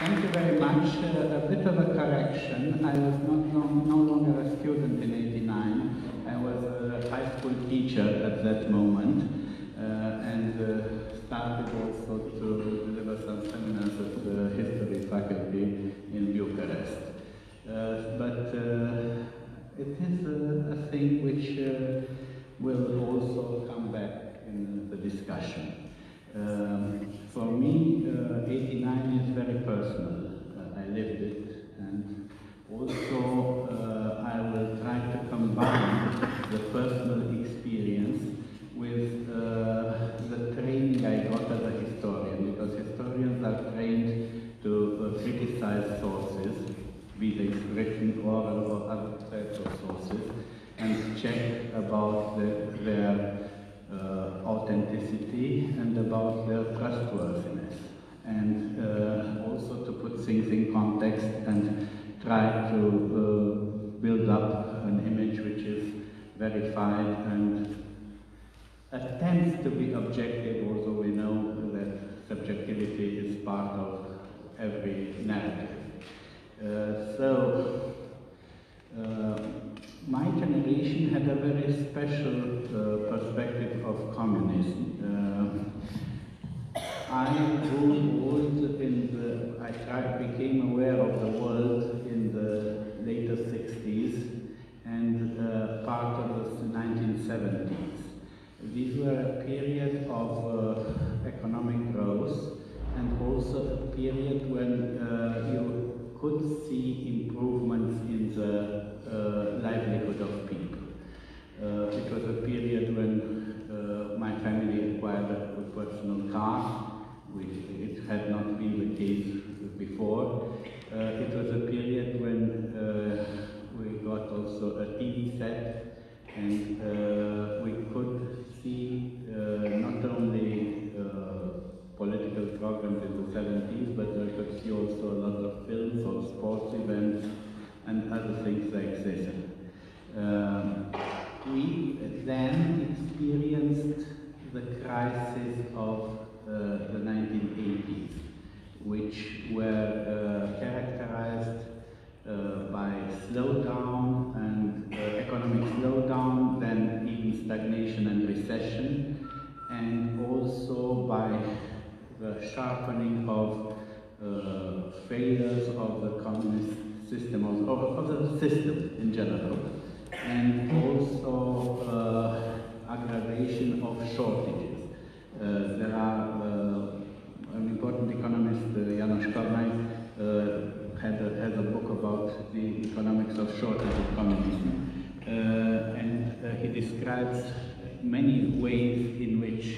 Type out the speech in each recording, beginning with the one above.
Thank you very much. A bit of a correction. I was no longer a student in '89. I was a high school teacher at that moment and started also to deliver some seminars at the history faculty in Bucharest. But it is a thing which will also come back in the discussion. For me, '89 is very personal. I lived it, and also I will try to combine the personal experience with the training I got as a historian, because historians are trained to criticize sources, be they written, oral, or other types of sources, and check about their authenticity and about their trustworthiness, and also to put things in context and try to build up an image which is verified and attempts to be objective, although we know that subjectivity is part of every narrative. My generation had a very special perspective of communism. I grew old became aware of the world in the later 60s and part of the 1970s. These were a period of economic growth and also a period when you could see improvements in the livelihood of people. It was a period when my family acquired a personal car, which it had not been the case before. It was a period when we got also a TV set, and we could see not only political programs in the 70s, but we could see also a lot of films or sports events and other things like this. We then experienced the crisis of the 1980s, which were characterized by slowdown and economic slowdown, then even stagnation and recession, and also by the sharpening of failures of the communist system, of the system in general, and also aggravation of shortages. There are an important economist, Janos Kornai, has a book about the economics of shortage of communism, and he describes many ways in which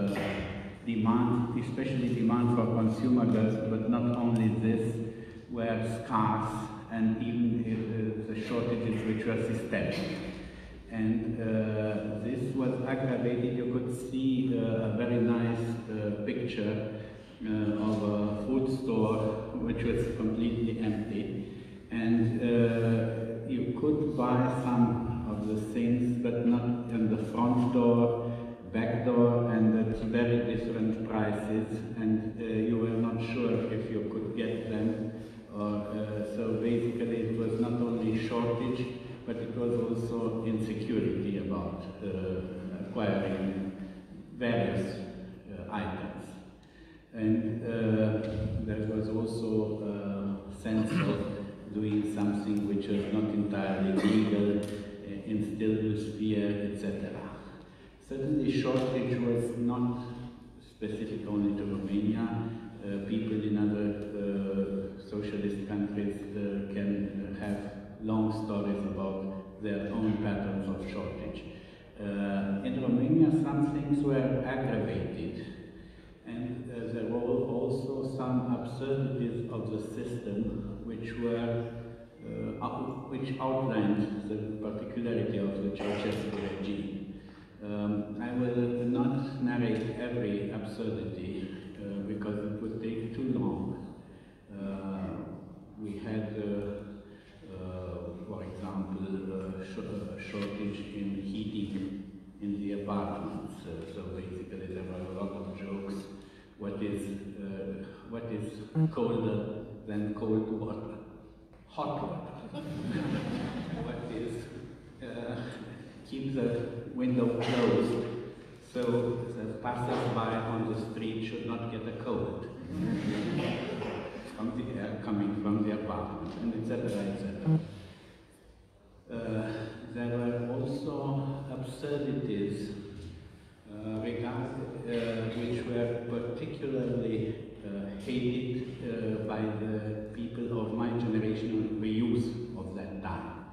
demand, especially demand for consumer goods, but not only this, were scarce, and even the shortages which were systemic. And this was aggravated. You could see a very nice picture of a food store which was completely empty, and you could buy some of the things, but not in the front door, back door, and at very different prices, and you were not sure if you could get them. So basically it was not only shortage, but it was also insecurity about acquiring various items. And there was also a sense of doing something which was not entirely legal, instilled with fear, etc. Certainly shortage was not specific only to Romania. People in other socialist countries can have long stories about their own patterns of shortage. In Romania, some things were aggravated, and there were also some absurdities of the system which were which outlined the particularity of the Ceausescu regime. I will not narrate every absurdity because it would take too long. We had, for example, a shortage in heating in the apartments. So basically there were a lot of jokes. What is colder than cold water. Hot water. What is, keep the window closed so the passers-by on the street should not get a cold from the air coming from the apartment, and etc., etc. There were also absurdities which were particularly hated by the people of my generation or the youth of that time.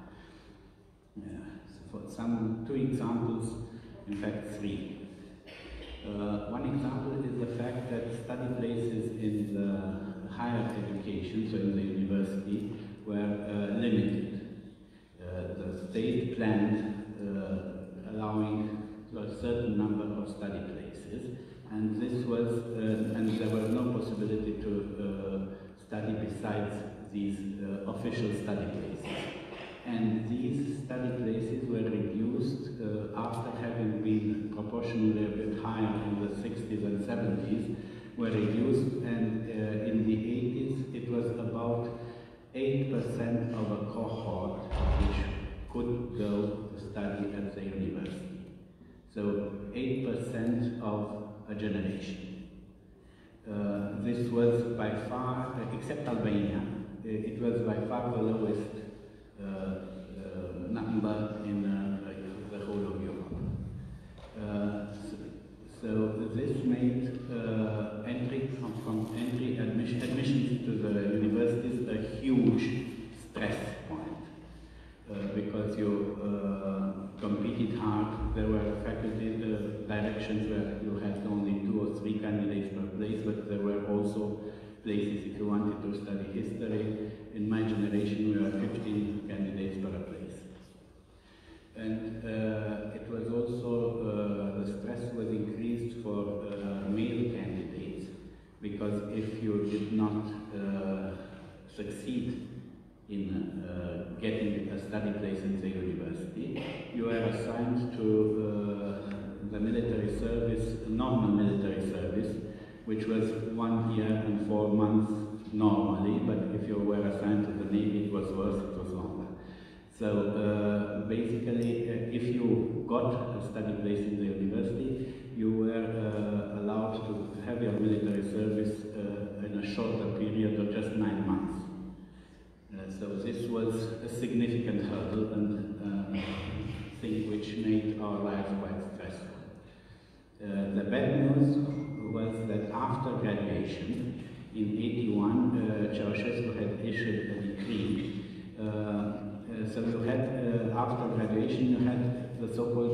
So for two examples, in fact 3. One example is the fact that study places in the higher education, so in the university, were limited. The state planned allowing a certain number of study places, and this was, and there was no possibility to study besides these official study places. And these study places were reduced after having been proportionally a bit higher in the 60s and 70s, were reduced, and in the 80s it was about 8% of a cohort which could go to study at the university. So 8% of a generation. This was by far, except Albania, it was by far the lowest number in the whole of Europe. So this made admissions to the universities a huge stress point, because you competed hard. There were faculty directions where you had only 2 or 3 candidates per place, but there were also places if you wanted to study history. In my generation, we were 15 candidates per place. And it was also, the stress was increased for male candidates, because if you did not succeed in getting a study place in the university, you were assigned to the military service, normal military service, which was 1 year and 4 months normally, but if you were assigned to the Navy, it was worse, it was longer. So basically, if you got a study place in the university, you were allowed to have your military service in a shorter period of just 9 months. So this was a significant hurdle and thing which made our lives quite stressful. The bad news was that after graduation, in 81, Ceausescu had issued a decree. So you had, after graduation, you had the so-called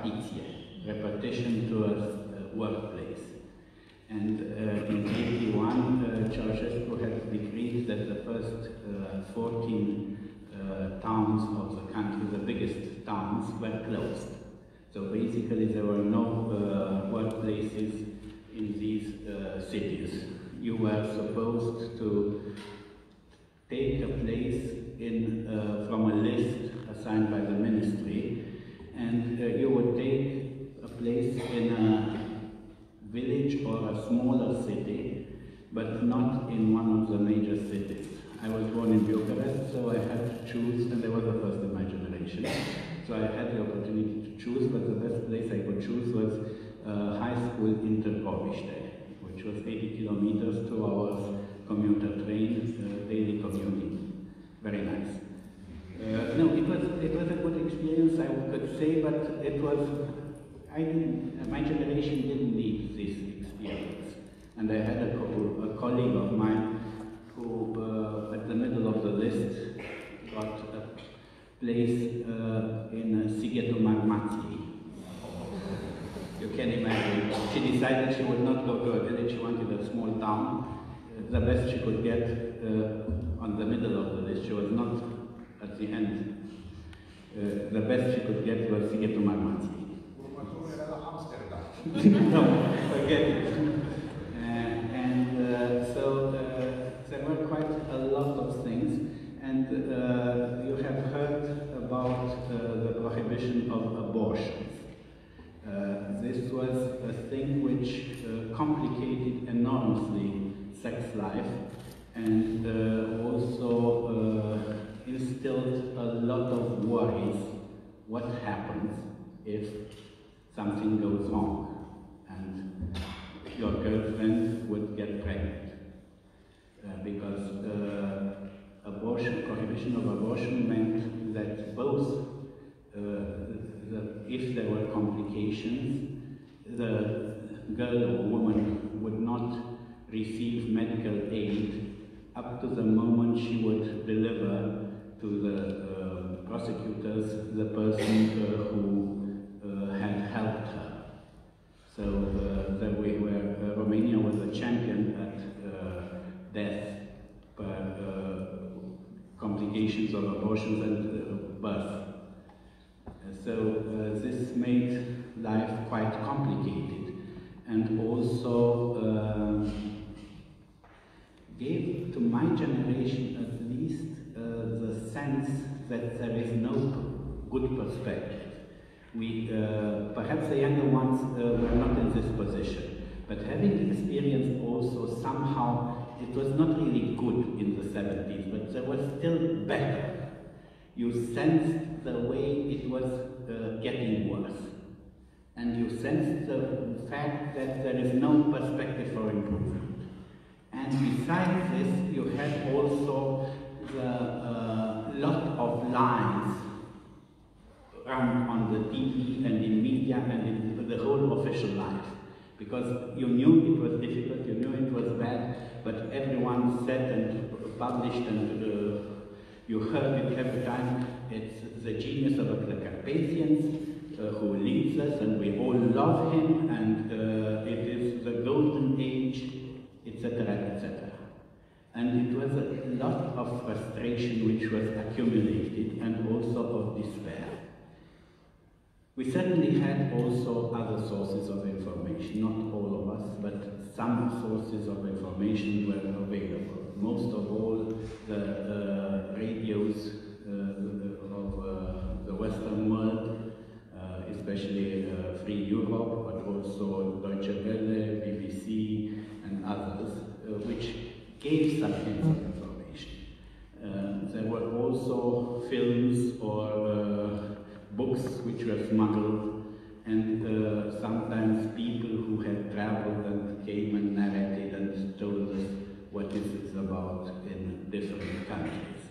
repartition to a workplace. And in 81, Ceausescu had decreed that the first 14 towns of the country, the biggest towns, were closed. So basically there were no workplaces in these cities. You were supposed to take a place in, from a list assigned by the ministry, and you would take a place in a village or a smaller city, but not in one of the major cities. I was born in Bucharest, so I had to choose, and I was the first in my generation. So I had the opportunity to choose, but the best place I could choose was high school in Târgoviște, which was 80 kilometers, 2 hours commuter train, daily commuting. Very nice. No, it was a good experience, I could say, but it was, my generation didn't need this experience. And I had a colleague of mine who, at the middle of the list, got a place in Sighetu-Marmației. You can imagine. She decided she would not go to a village, she wanted a small town. The best she could get on the middle of the list. She was not at the end. The best she could get was Sighetu-Marmației. No, forget it. So there were quite a lot of things, and you have heard about the prohibition of abortions. This was a thing which complicated enormously sex life, and also instilled a lot of worries. What happens if something goes wrong and your girlfriend would get pregnant? Because prohibition of abortion meant that both, if there were complications, the girl or woman would not receive medical aid up to the moment she would deliver to the prosecutors the person who had helped her. So Romania was a champion at death per complications of abortions and birth. So this made life quite complicated, and also gave to my generation at least the sense that there is no good perspective. Perhaps the younger ones were not in this position, but having experienced also somehow, it was not really good in the 70s, but there was still better. You sensed the way it was getting worse. And you sensed the fact that there is no perspective for improvement. And besides this, you had also the lot of lies run on the TV and in media and in the whole official life. Because you knew it was difficult, you knew it was bad, but everyone said and published, and you heard it every time. It's the genius of the Carpathians who leads us, and we all love him, and it is the golden age, etc., etc. And it was a lot of frustration which was accumulated, and also of despair. We certainly had also other sources of information, not all of us, but some sources of information were available. Most of all, the radios of the Western world, especially Free Europe, but also Deutsche Welle, BBC, and others, which gave some hints of information. There were also films or books which were smuggled, and sometimes people who had traveled and came and narrated and told us what this is about in different countries.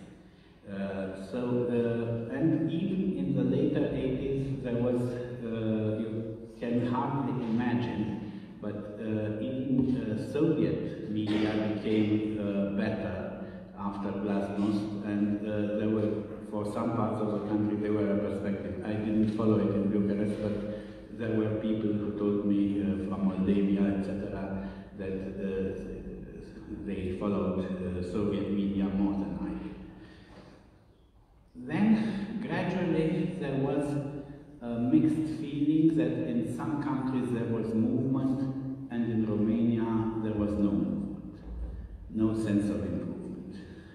And even in the later 80s, there was, you can hardly imagine, but even Soviet media became better after Glasnost, and there were, for some parts of the country, there were a perspective. I didn't follow it in Bucharest, but there were people who told me from Moldavia, etc., that they followed Soviet media more than I did. Then, gradually, there was a mixed feeling that in some countries there was movement, and in Romania there was no movement, no sense of improvement.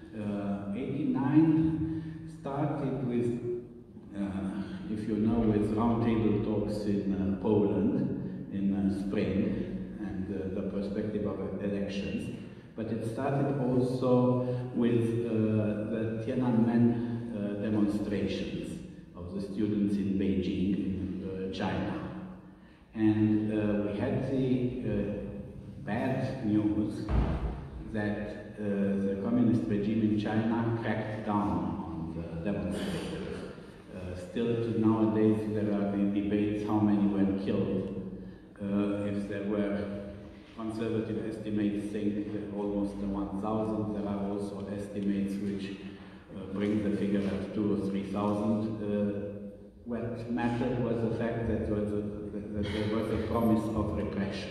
89 started with, if you know, with roundtable talks in Poland in spring, and the perspective of elections. But it started also with the Tiananmen demonstrations of the students in Beijing, in China. And we had the bad news that the communist regime in China cracked down on the demonstrators. Still to nowadays there are the debates how many were killed. If there were conservative estimates saying that almost 1,000, there are also estimates which bring the figure of 2,000 or 3,000. What mattered was the fact that there was a promise of repression.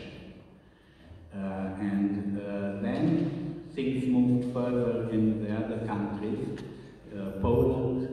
And then things moved further in the other countries. Poland,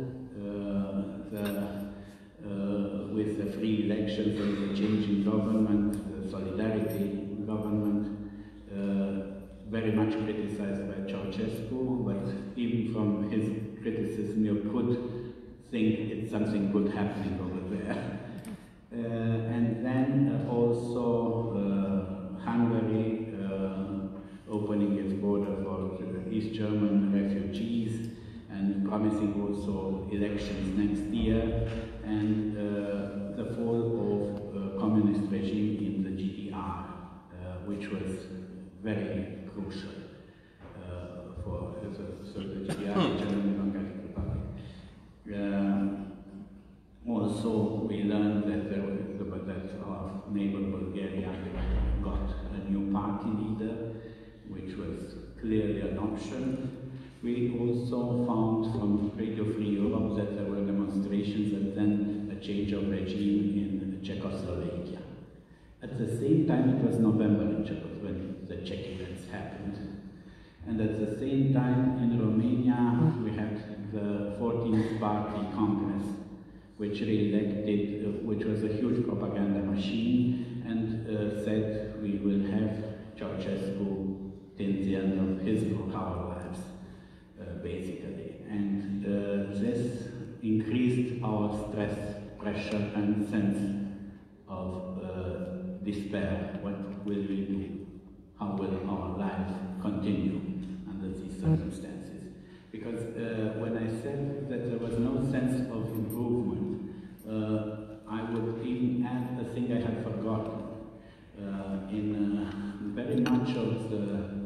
with the free elections and the changing government, the solidarity government, very much criticized by Ceausescu, but even from his criticism you could think something good happening over there. And then also Hungary opening its border for East German refugees, and promising also elections next year, and the fall of communist regime in the GDR, which was very crucial for the GDR, the German Democratic Republic. Also, we learned that our neighbor Bulgaria got a new party leader, which was clearly an option. We also found from Radio Free Europe that there were demonstrations and then a change of regime in Czechoslovakia. At the same time, it was November in Czechoslovakia when the Czech events happened. And at the same time, in Romania, we had the 14th Party Congress, which re-elected, which was a huge propaganda machine, and said we will have Ceausescu till the end of his or our lives, basically. And this increased our stress, pressure, and sense of despair. What will we do? How will our life continue under these circumstances? Because when I said that there was no sense of improvement, I would even add a thing I had forgotten. In very much of the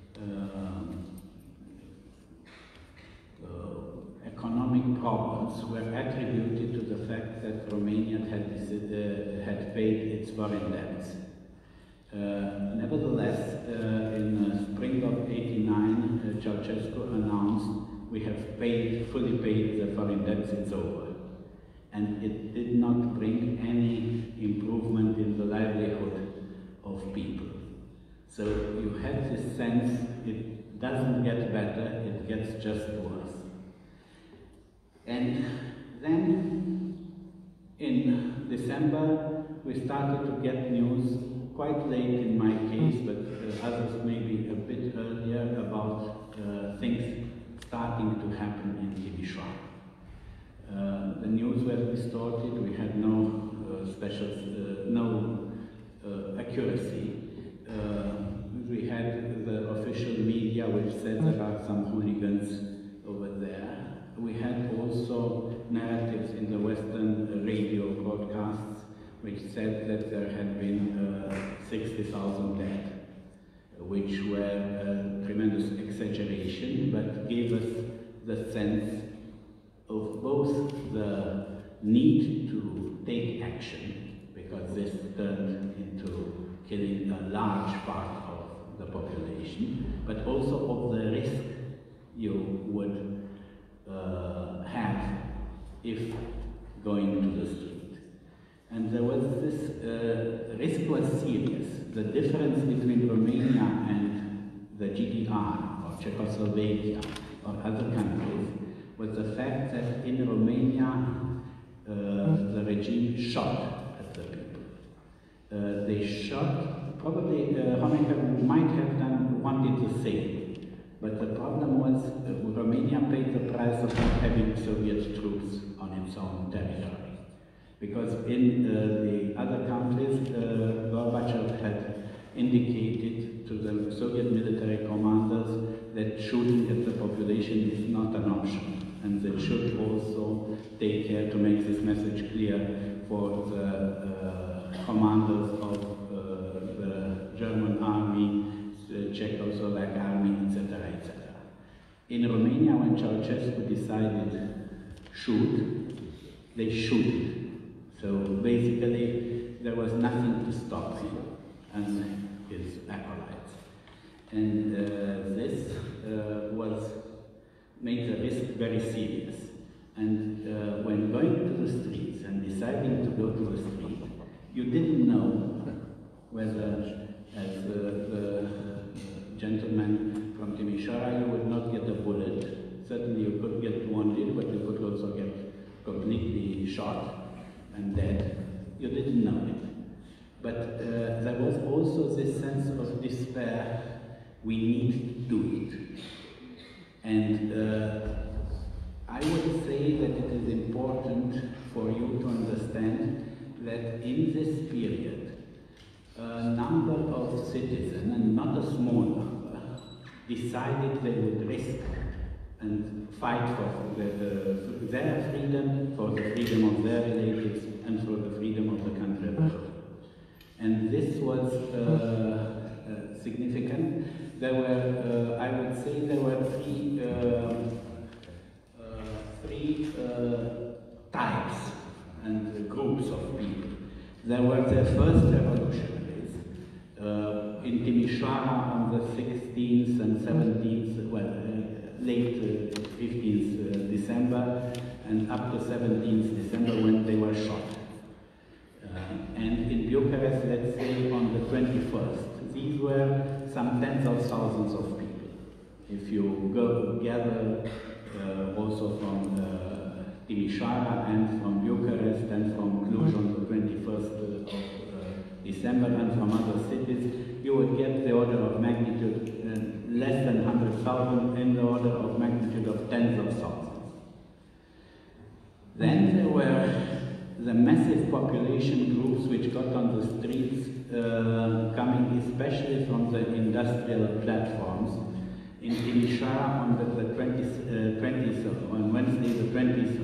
economic problems were attributed to the fact that Romania had paid its foreign debts. Nevertheless, in spring of '89, Ceausescu announced, we have fully paid the foreign debts, it's over. And it did not bring any improvement in the livelihood of people. So you had this sense, it doesn't get better, it gets just worse. And then in December, we started to get news, quite late in my case, but others maybe a bit earlier, about things starting to happen in Timișoara. The news was distorted, we had no accuracy. We had the official media which said there are some hooligans over there. We had also narratives in the Western radio broadcasts which said that there had been 60,000 dead, which were a tremendous exaggeration, but gave us the sense of both the need to take action, because this turned into killing a large part of the population, but also of the risk you would have if going to the street. And there was this, risk was serious. The difference between Romania and the GDR, or Czechoslovakia, or other countries, was the fact that in Romania, the regime shot at the people. They shot, probably Honecker might have wanted the same. But the problem was Romania paid the price of not having Soviet troops on its own territory. Because in the other countries, Gorbachev had indicated to the Soviet military commanders that shooting at the population is not an option, and they should also take care to make this message clear for the commanders of the German army, the Czechoslovak army, etc., etc. In Romania, when Ceausescu decided shoot, they shoot. So basically, there was nothing to stop him and his acolytes. And this made the risk very serious. And when going to the streets and deciding to go to the street, you didn't know whether, as the gentleman from Timișoara, you would not get a bullet. Certainly you could get wounded, but you could also get completely shot and dead. You didn't know it. But there was also this sense of despair, we need to do it. And I would say that it is important for you to understand that in this period, a number of citizens, and not a small number, decided they would risk and fight for their freedom, for the freedom of their relatives, and for the freedom of the country as a whole. And this was significant. There were, I would say, there were three types and groups of people. There were the first revolutionaries in Timișoara on the 16th and 17th, well, late 15th December and up to 17th December when they were shot. And in Bucharest, let's say on the 21st. These were some tens of thousands of people. If you go gather also from Timișoara and from Bucharest and from Cluj on the 21st of December and from other cities, you would get the order of magnitude less than 100,000 in the order of magnitude of tens of thousands. Then there were the massive population groups which got on the streets, coming especially from the industrial platforms. In Timișoara on the 20th, on Wednesday the 20th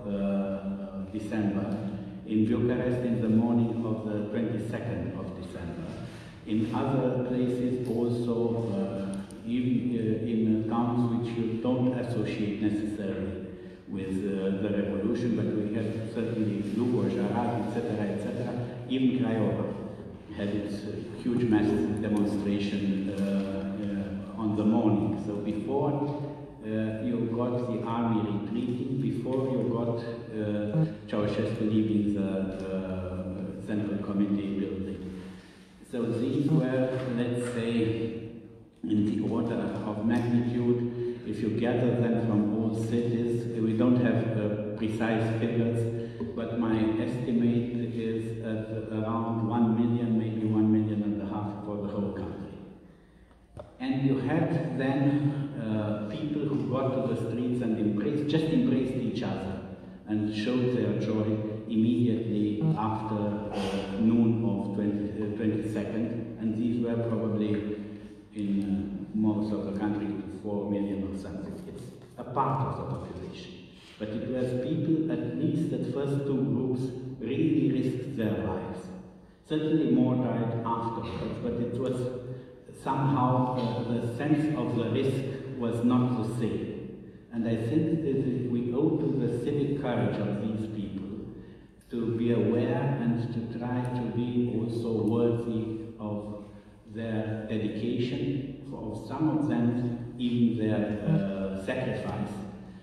of December, in Bucharest in the morning of the 22nd of December. In other places also, even in towns which you don't associate necessarily with the revolution, but we had certainly Lugoj, Arad, etc., even Craiova had its huge mass demonstration on the morning. So before you got the army retreating, before you got Ceausescu leaving the Central Committee building. So these were, let's say, in the order of magnitude, if you gather them from all cities, we don't have precise figures, but my estimate is around 1 million, maybe 1.5 million for the whole country. And you had then people who got to the streets and just embraced each other and showed their joy immediately after noon of 22nd, and these were probably in most of the country 4 million or something. It's a part of the population. But it was people, at least the first two groups, really risked their lives. Certainly more died afterwards, but it was somehow the sense of the risk was not the same. And I think that we owe to the civic courage of these people to be aware and to try to be also worthy of their dedication, of some of them even their sacrifice,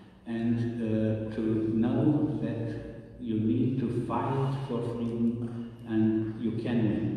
and to know that you need to fight for freedom and you can win.